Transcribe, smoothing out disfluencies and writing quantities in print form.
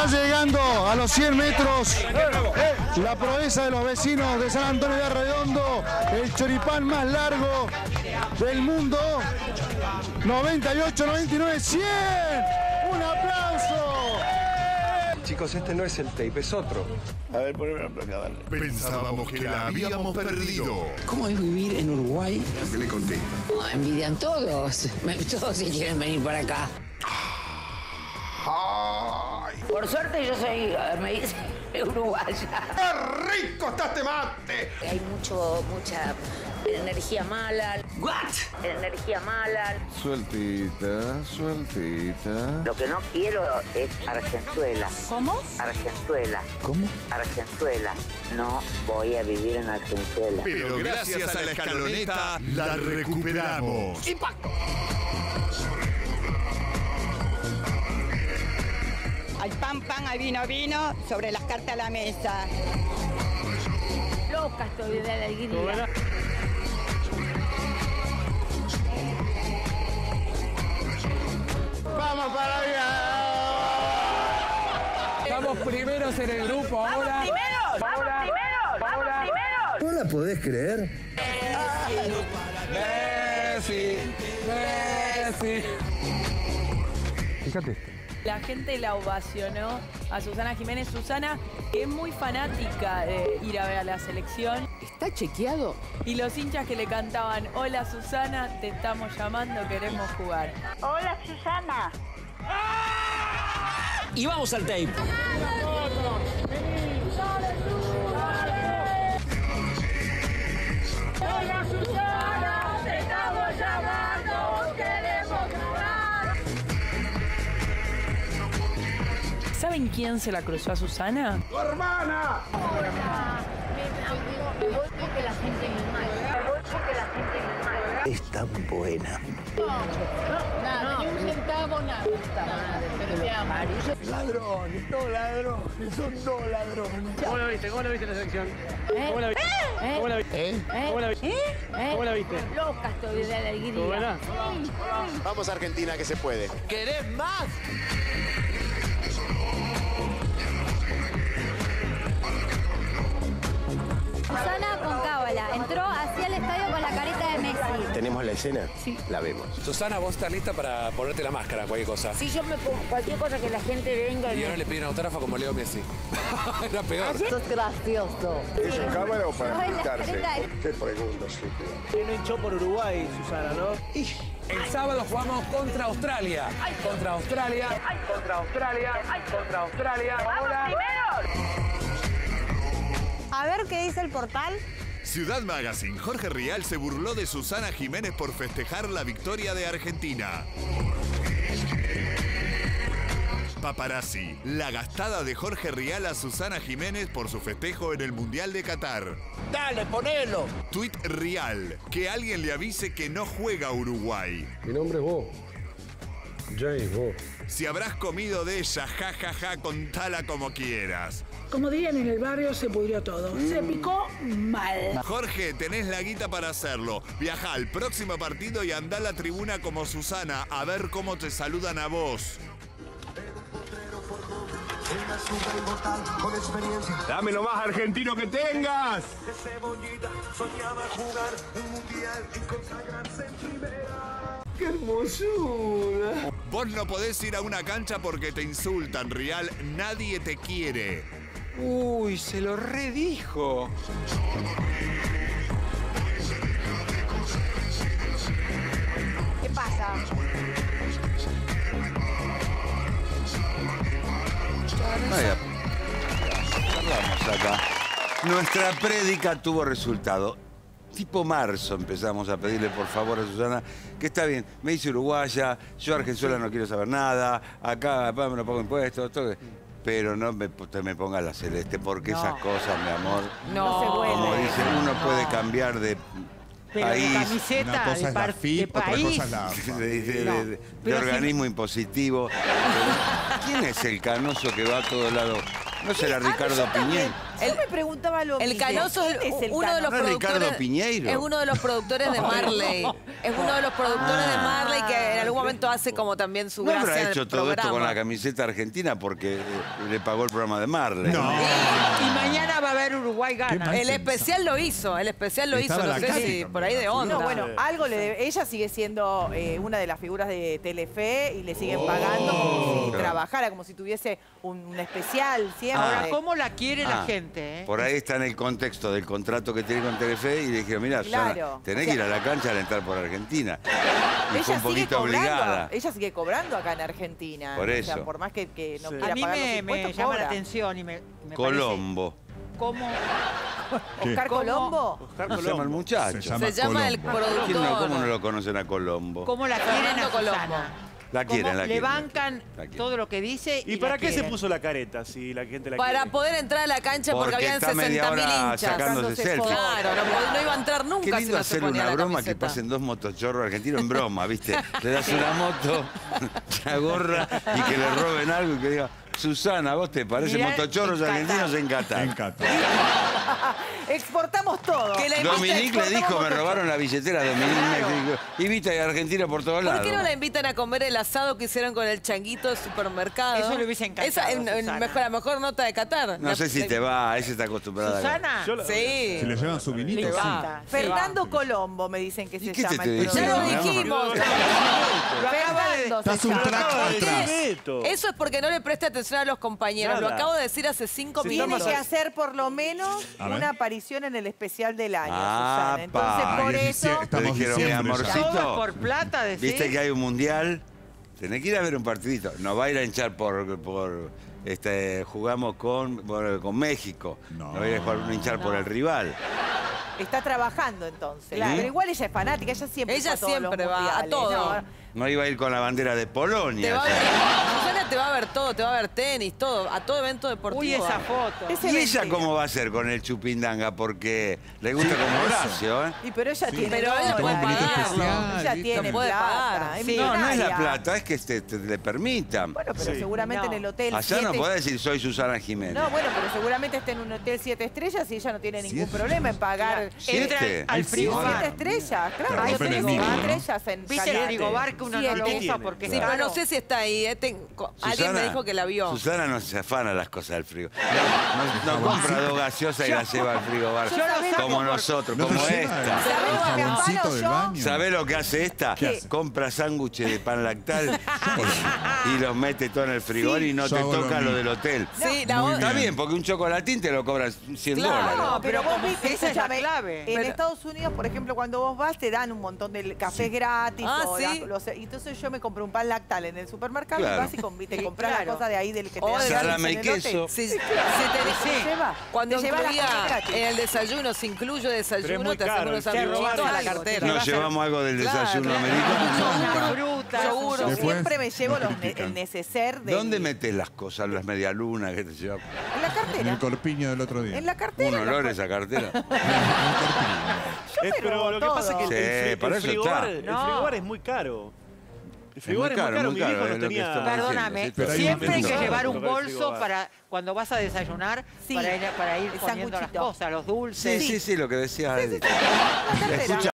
Está llegando a los 100 metros la proeza de los vecinos de San Antonio de Arredondo, el choripán más largo del mundo. 98, 99, 100. ¡Un aplauso! Chicos, este no es el tape, es otro. A ver, poneme la placa, dale. Pensábamos que la habíamos perdido. ¿Cómo es vivir en Uruguay? ¿Qué le conté? Oh, envidian todos. Todos se quieren venir para acá. ¡Ay! Por suerte yo soy, me dice, uruguaya. ¡Qué rico está este mate! Hay mucha energía mala. What? Energía mala. Sueltita, sueltita. Lo que no quiero es Argenzuela. ¿Cómo? Argenzuela. ¿Cómo? Argenzuela. No voy a vivir en Argenzuela. Pero gracias a la escaloneta la recuperamos. ¡Impacto! Al pan, pan, al vino, vino, sobre las cartas a la mesa. Loca estoy de alegría. ¡Vamos para allá! Estamos primeros en el grupo ahora. ¡Vamos primeros! ¿No la podés creer? Messi, Messi. Fíjate. La gente la ovacionó a Susana Jiménez. Susana es muy fanática de ir a ver a la selección. ¿Está chequeado? Y los hinchas que le cantaban, hola Susana, te estamos llamando, queremos jugar. Hola, Susana. Y vamos al tape. Hola, Susana, te estamos llamando, queremos jugar. ¿Saben quién se la cruzó a Susana? ¡Tu hermana! Me voy porque la gente me mata. Es tan buena. Nada, ni un centavo, nada. Pero te amo. Ladrones, no ladrones, son dos ladrones. ¿Cómo la viste? ¿Cómo la viste en la selección? ¿Cómo la viste? ¿Cómo la viste? ¿Cómo la viste? ¿Cómo la viste? Loca estoy de alegría. ¿Estuvo buena? Vamos Argentina, que se puede. ¿Querés más? Susana con cábala. Entró hacia el estadio con la careta de Messi. ¿Tenemos la escena? Sí. La vemos. Susana, vos estás lista para ponerte la máscara, cualquier cosa. Si yo me pongo cualquier cosa que la gente venga Y yo no le pedí un autógrafo como Leo Messi. Era peor. Sos gracioso. ¿Es en cámara o para Ay, la pintarse? careta. Qué pregunta, estúpida. No hinchó por Uruguay, Susana, ¿no? El sábado jugamos contra Australia. Contra Australia. Contra Australia. Contra Australia. Ahora. A ver qué dice el portal. Ciudad Magazine. Jorge Rial se burló de Susana Jiménez por festejar la victoria de Argentina. Paparazzi. La gastada de Jorge Rial a Susana Jiménez por su festejo en el Mundial de Qatar. Dale, ponelo. Tweet Rial. Que alguien le avise que no juega Uruguay. Mi nombre es vos. James, vos. Si habrás comido de ella, jajaja, contala como quieras. Como dirían en el barrio, se pudrió todo. Se picó mal. Jorge, tenés la guita para hacerlo. Viaja al próximo partido y anda a la tribuna como Susana a ver cómo te saludan a vos. Dame lo más argentino que tengas. ¡Qué hermosura! Vos no podés ir a una cancha porque te insultan, Rial. Nadie te quiere. Uy, se lo redijo. ¿Qué pasa? Vaya, acá. Nuestra prédica tuvo resultado. Tipo marzo empezamos a pedirle por favor a Susana, que está bien, me dice uruguaya, yo Argenzuela no quiero saber nada, acá me lo pongo impuestos, todo, pero no me ponga la celeste, porque esas cosas, mi amor, como dicen, uno puede cambiar de Pero país, de camiseta, Una cosa es la de FIP, otra país. cosa es la AFA. de Pero organismo impositivo. ¿Quién es el canoso que va a todos lados? ¿No será Ricardo Piñeiro? Él me preguntaba lo mismo. El Canoso es uno de los ¿No es productores. Ricardo Piñeiro? Es uno de los productores de Marley. Es uno de los productores de Marley que en algún momento momento hace como también su No gracia habrá en hecho el todo esto con programa. la camiseta argentina porque le pagó el programa de Marley. Y mañana va a haber Uruguay gana. El especial lo hizo, Estaba no la sé Cami si también. por ahí de onda. No, bueno, algo le debe. Ella sigue siendo una de las figuras de Telefe y le siguen pagando como si trabajara, como si tuviese un especial siempre. Ahora, ¿cómo la quiere la gente? Por ahí está en el contexto del contrato que tiene con Telefe y le dijeron, mira, Susana, Claro. tenés O sea, que ir a la cancha a alentar por Argentina. Y fue un Ella sigue poquito obligada. cobrando, ella sigue cobrando acá en Argentina. Por O eso. sea, por más que no A quiera mí pagar los me impuestos, llama la cobra. atención y me Colombo. parece cómo... ¿Oscar Colombo? ¿Cómo se llama el muchacho? Se llama el productor. ¿Cómo no lo conocen a Colombo? ¿Cómo la quieren a Fernando Colombo. Susana? La quieren, ¿Cómo la le quieren. bancan La quieren. todo lo que dice ¿Y para qué se puso la careta si la gente la Para quiere? poder entrar a la cancha porque Porque habían está media 60.000 hora hinchas. sacándose selfies. Claro, no iba a entrar nunca Qué si lindo no se hacer ponía una la broma que camiseta. pasen dos motochorros argentinos en broma, ¿viste? Le das una moto, la gorra y que le roben algo y que diga, Susana, ¿vos te parece Mirá, motochorros en Qatar. argentinos en Qatar? En Qatar. Exportamos todo. Que la invita, Dominique le dijo, exportamos me robaron la billetera, Dominique me dijo, invita a Argentina por todos ¿Por lados. qué no la invitan a comer el asado que hicieron con el changuito del supermercado? Eso le hubiese encantado, Esa es Susana. la mejor nota de Qatar. No sé si te va, ese está acostumbrada. ¿Susana? Sí. Si le llevan su vinito, Le sí. encanta. Fernando Colombo me dicen que ¿Y se qué llama te el estoy Ya lo programa. diciendo? dijimos. Lo acaba de... Fernando Estás se un llama. track atrás. Eso es porque no le presta atención a los compañeros. Lo Nada. acabo de decir hace 5 Se Tiene minutos. que hacer por lo menos A ver. una aparición en el especial del año, Ah, Susana. Entonces, pa. por Ay, es eso... dicie- Estamos Le dijeron, mi diciembre ya. amorcito. Todo por plata, decís. Viste que hay un mundial, tenés que ir a ver un partidito. No va a ir a hinchar jugamos con México. No. No va a ir a hinchar por el rival. Está trabajando entonces. Claro. Pero igual ella es fanática, ella siempre Ella fue a todos los siempre va a mundiales. todo. No iba a ir con la bandera de Polonia. Te va a ver, Susana te va a ver todo, te va a ver tenis, todo, a todo evento deportivo. Uy, esa foto. Ese ¿Y ella mentira. cómo va a ser con el chupindanga? Porque le gusta como Horacio, ¿eh? Y pero ella tiene Pero ella dólares. puede un vinito pagarlo. especial, Ella ¿viste? tiene Lo puede plata. pagar. Es Sí. No, no es la millonaria. plata, es que te le permitan. Bueno, pero Sí. seguramente No. en el hotel Allá no 7 podés decir soy Susana Jiménez. No, bueno, pero seguramente está en un hotel 7 estrellas y ella no tiene ningún problema en pagar. Entra ¿Siete? al Sí, frigobar. 7 estrellas, Te claro. Hay rompen el hoteles micro, con ¿no? estrellas en ¿Viste el Cali. frigobar que uno no lo Siete. usa porque Sí, es pero caro? no sé si está ahí. Alguien me dijo que la vio. Susana no se afana las cosas del frigo. No compra dos gaseosas y las lleva al frigobar. Yo lo sé Como por- nosotros, No te como lleva esta. ¿Sabés el lo que jaboncito afano del yo? baño. ¿Sabés lo que hace esta? ¿Qué? Compra sándwiches de pan lactal y los mete todo en el frigor y no Yo te hago lo toca lo mismo. del hotel. Sí, la Muy otra. Está bien. bien, porque un chocolatín te lo cobran 100 Claro. dólares. No, pero vos viste, esa es la escúchame, clave. En Pero- Estados Unidos, por ejemplo, cuando vos vas, te dan un montón de cafés gratis. Ah, o ¿sí? y entonces yo me compré un pan lactal en el supermercado Claro. y vas y te compras claro. la cosa de ahí del que te O dan de gratis salame en y el hotel. queso. Si te Te lleva. Cuando Te lleva las incluía cosas gratis. en el desayuno, si incluye Pero es desayuno, muy te hacen caro, unos te sanguchitos robaron a la algo, cartera. Nos llevamos algo del desayuno Claro. americano. Una fruta. Seguro. Yo Después siempre me llevo nos critican. el neceser de ¿Dónde metes las cosas, las medialunas que te llevas? En la En cartera. el corpiño del otro día. En la cartera. Un olor esa cartera. Yo me Pero robo lo que pasa es que todo. Sí, para eso está. el frigobar es muy caro. El frigobar es muy muy caro, caro. muy Mi viejo caro, no es lo que tenía... estamos Perdóname, diciendo, sí, pero hay un siempre hay que momento. llevar un Tocar el bolso frigobar. para cuando vas a desayunar, Sí, para ir el poniendo las sanguchito. cosas, los dulces. Sí, sí, sí, lo que decía. La cartera. Escucha,